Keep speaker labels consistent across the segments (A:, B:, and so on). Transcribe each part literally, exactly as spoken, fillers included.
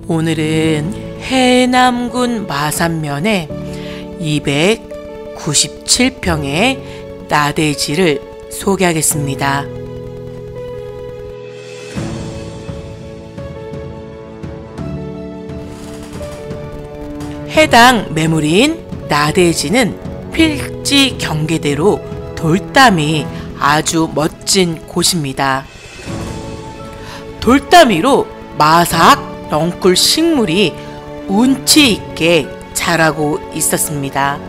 A: 오늘은 해남군 마산면에 이백구십칠 평의 나대지를 소개하겠습니다. 해당 매물인 나대지는 필지 경계대로 돌담이 아주 멋진 곳입니다. 돌담이로 마삭 넝쿨 식물이 운치 있게 자라고 있었습니다.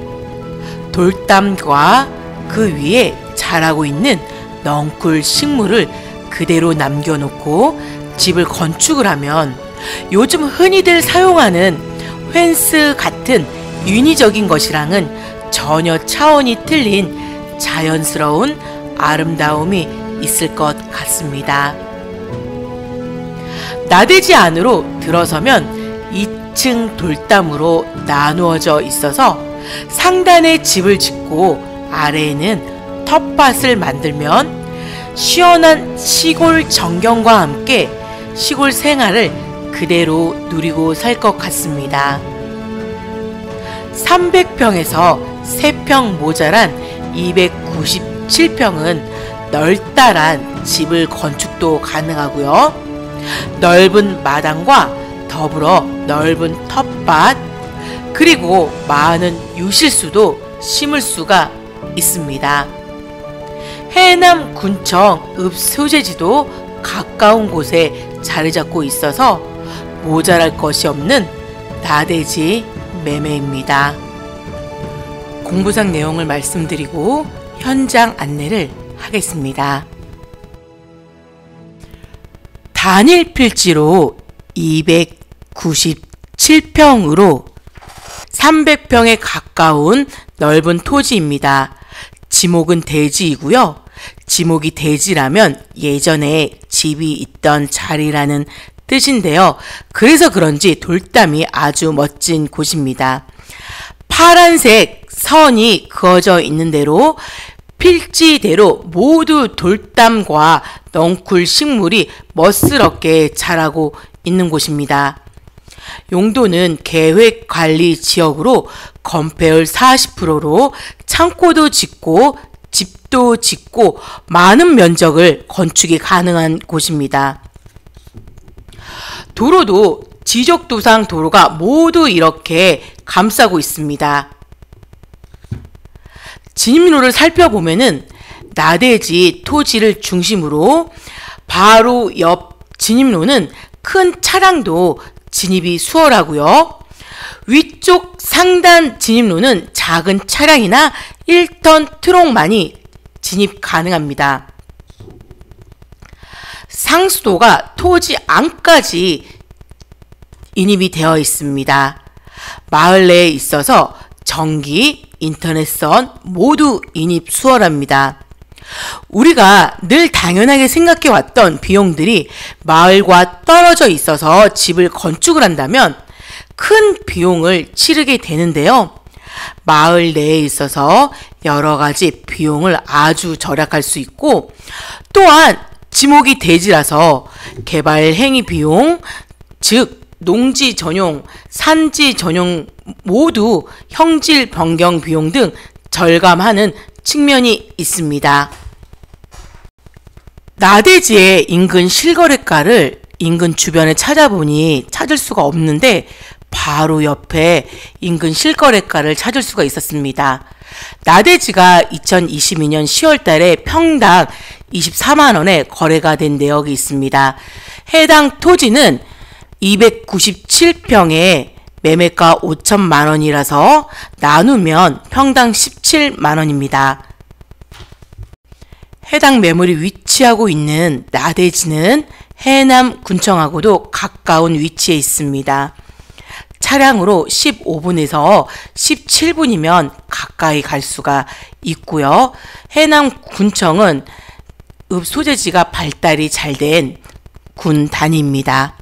A: 돌담과 그 위에 자라고 있는 넝쿨 식물을 그대로 남겨놓고 집을 건축을 하면 요즘 흔히들 사용하는 펜스 같은 인위적인 것이랑은 전혀 차원이 틀린 자연스러운 아름다움이 있을 것 같습니다. 나대지 안으로 들어서면 이 층 돌담으로 나누어져 있어서 상단에 집을 짓고 아래에는 텃밭을 만들면 시원한 시골 전경과 함께 시골 생활을 그대로 누리고 살 것 같습니다. 삼백 평에서 세 평 모자란 이백구십칠 평은 널따란 집을 건축도 가능하고요. 넓은 마당과 더불어 넓은 텃밭 그리고 많은 유실수도 심을 수가 있습니다. 해남 군청 읍소재지도 가까운 곳에 자리 잡고 있어서 모자랄 것이 없는 나대지 매매입니다. 공부상 내용을 말씀드리고 현장 안내를 하겠습니다. 단일 필지로 이백구십칠 평으로 삼백 평에 가까운 넓은 토지입니다. 지목은 대지이고요. 지목이 대지라면 예전에 집이 있던 자리라는 뜻인데요. 그래서 그런지 돌담이 아주 멋진 곳입니다. 파란색 선이 그어져 있는 대로 필지대로 모두 돌담과 넝쿨 식물이 멋스럽게 자라고 있는 곳입니다. 용도는 계획관리지역으로 건폐율 사십 퍼센트로 창고도 짓고 집도 짓고 많은 면적을 건축이 가능한 곳입니다. 도로도 지적도상 도로가 모두 이렇게 감싸고 있습니다. 진입로를 살펴보면은 나대지 토지를 중심으로 바로 옆 진입로는 큰 차량도 진입이 수월하고요. 위쪽 상단 진입로는 작은 차량이나 일 톤 트럭만이 진입 가능합니다. 상수도가 토지 안까지 인입이 되어 있습니다. 마을 내에 있어서 전기, 인터넷선 모두 인입 수월합니다. 우리가 늘 당연하게 생각해왔던 비용들이 마을과 떨어져 있어서 집을 건축을 한다면 큰 비용을 치르게 되는데요. 마을 내에 있어서 여러 가지 비용을 아주 절약할 수 있고 또한 지목이 대지라서 개발 행위 비용, 즉 농지 전용, 산지 전용 모두 형질 변경 비용 등 절감하는 측면이 있습니다. 나대지의 인근 실거래가를 인근 주변에 찾아보니 찾을 수가 없는데 바로 옆에 인근 실거래가를 찾을 수가 있었습니다. 나대지가 이천이십이 년 시월 달에 평당 이십사만 원에 거래가 된 내역이 있습니다. 해당 토지는 이백구십칠 평에 매매가 오천만 원이라서 나누면 평당 십칠만 원입니다. 해당 매물이 위치하고 있는 나대지는 해남 군청하고도 가까운 위치에 있습니다. 차량으로 십오 분에서 십칠 분이면 가까이 갈 수가 있고요. 해남 군청은 읍소재지가 발달이 잘 된 군 단위입니다.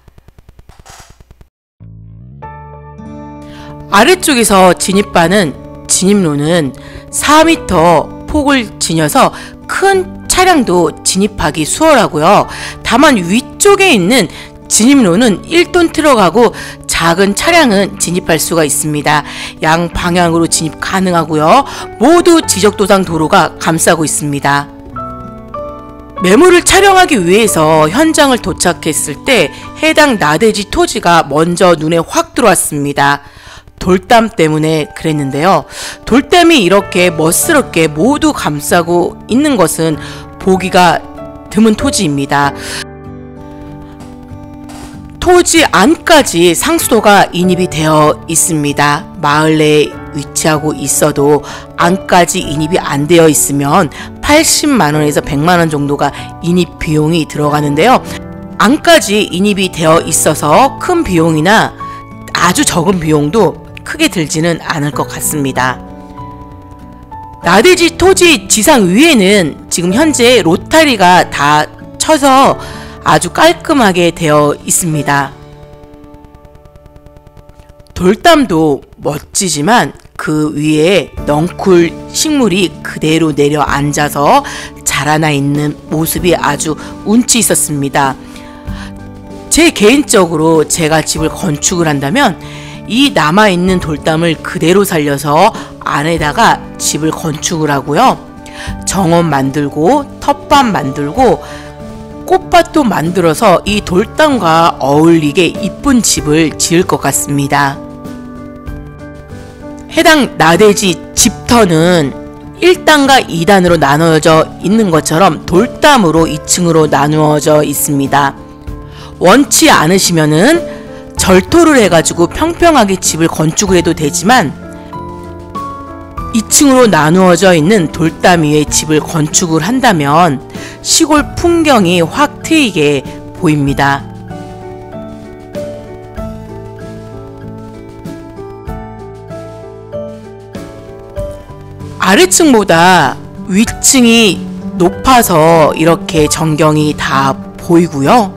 A: 아래쪽에서 진입하는 진입로는 사 미터 폭을 지녀서 큰 차량도 진입하기 수월하고요. 다만 위쪽에 있는 진입로는 일 톤 트럭하고 작은 차량은 진입할 수가 있습니다. 양 방향으로 진입 가능하고요. 모두 지적도상 도로가 감싸고 있습니다. 매물을 촬영하기 위해서 현장을 도착했을 때 해당 나대지 토지가 먼저 눈에 확 들어왔습니다. 돌담 때문에 그랬는데요. 돌담이 이렇게 멋스럽게 모두 감싸고 있는 것은 보기가 드문 토지입니다. 토지 안까지 상수도가 인입이 되어 있습니다. 마을 내에 위치하고 있어도 안까지 인입이 안 되어 있으면 팔십만 원에서 백만 원 정도가 인입 비용이 들어가는데요. 안까지 인입이 되어 있어서 큰 비용이나 아주 적은 비용도 크게 들지는 않을 것 같습니다. 나대지 토지 지상 위에는 지금 현재 로타리가 다 쳐서 아주 깔끔하게 되어 있습니다. 돌담도 멋지지만 그 위에 넝쿨 식물이 그대로 내려앉아서 자라나 있는 모습이 아주 운치 있었습니다. 제 개인적으로 제가 집을 건축을 한다면 이 남아있는 돌담을 그대로 살려서 안에다가 집을 건축을 하고요. 정원 만들고 텃밭 만들고 꽃밭도 만들어서 이 돌담과 어울리게 이쁜 집을 지을 것 같습니다. 해당 나대지 집터는 일 단과 이 단으로 나누어져 있는 것처럼 돌담으로 이 층으로 나누어져 있습니다. 원치 않으시면은 절토를 해가지고 평평하게 집을 건축을 해도 되지만 이 층으로 나누어져 있는 돌담 위에 집을 건축을 한다면 시골 풍경이 확 트이게 보입니다. 아래층보다 위층이 높아서 이렇게 전경이 다 보이고요.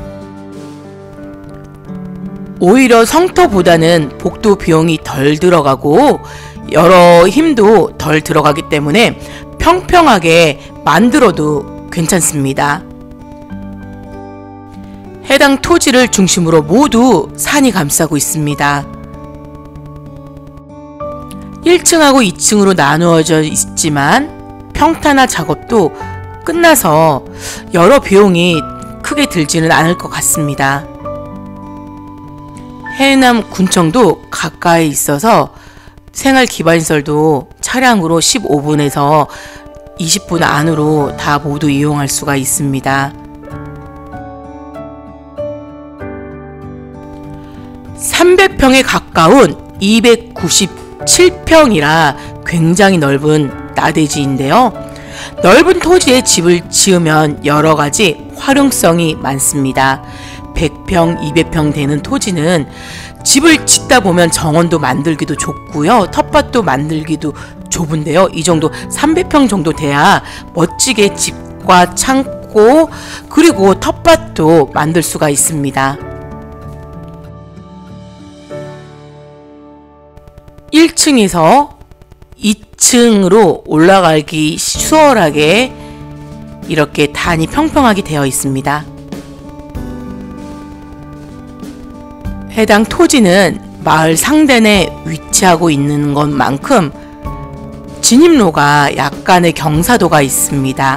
A: 오히려 성터보다는 복도 비용이 덜 들어가고 여러 힘도 덜 들어가기 때문에 평평하게 만들어도 괜찮습니다. 해당 토지를 중심으로 모두 산이 감싸고 있습니다. 일 층하고 이 층으로 나누어져 있지만 평탄화 작업도 끝나서 여러 비용이 크게 들지는 않을 것 같습니다. 해남 군청도 가까이 있어서 생활기반시설도 차량으로 십오 분에서 이십 분 안으로 다 모두 이용할 수가 있습니다. 삼백 평에 가까운 이백구십칠 평이라 굉장히 넓은 나대지인데요. 넓은 토지에 집을 지으면 여러가지 활용성이 많습니다. 백 평, 이백 평 되는 토지는 집을 짓다 보면 정원도 만들기도 좋고요. 텃밭도 만들기도 좁은데요. 이 정도 삼백 평 정도 돼야 멋지게 집과 창고 그리고 텃밭도 만들 수가 있습니다. 일 층에서 이 층으로 올라가기 수월하게 이렇게 단이 평평하게 되어 있습니다. 해당 토지는 마을 상단에 위치하고 있는 것만큼 진입로가 약간의 경사도가 있습니다.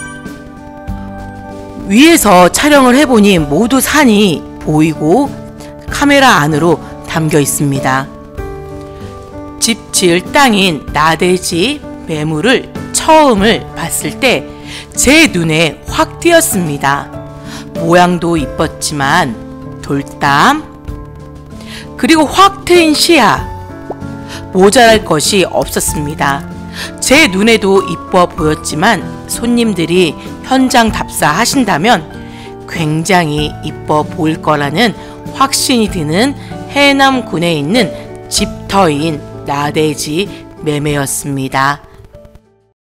A: 위에서 촬영을 해보니 모두 산이 보이고 카메라 안으로 담겨 있습니다. 집 지을 땅인 나대지 매물을 처음을 봤을 때 제 눈에 확 띄었습니다. 모양도 이뻤지만 돌담 그리고 확 트인 시야 모자랄 것이 없었습니다. 제 눈에도 이뻐 보였지만 손님들이 현장 답사 하신다면 굉장히 이뻐 보일 거라는 확신이 드는 해남군에 있는 집터인 나대지 매매였습니다.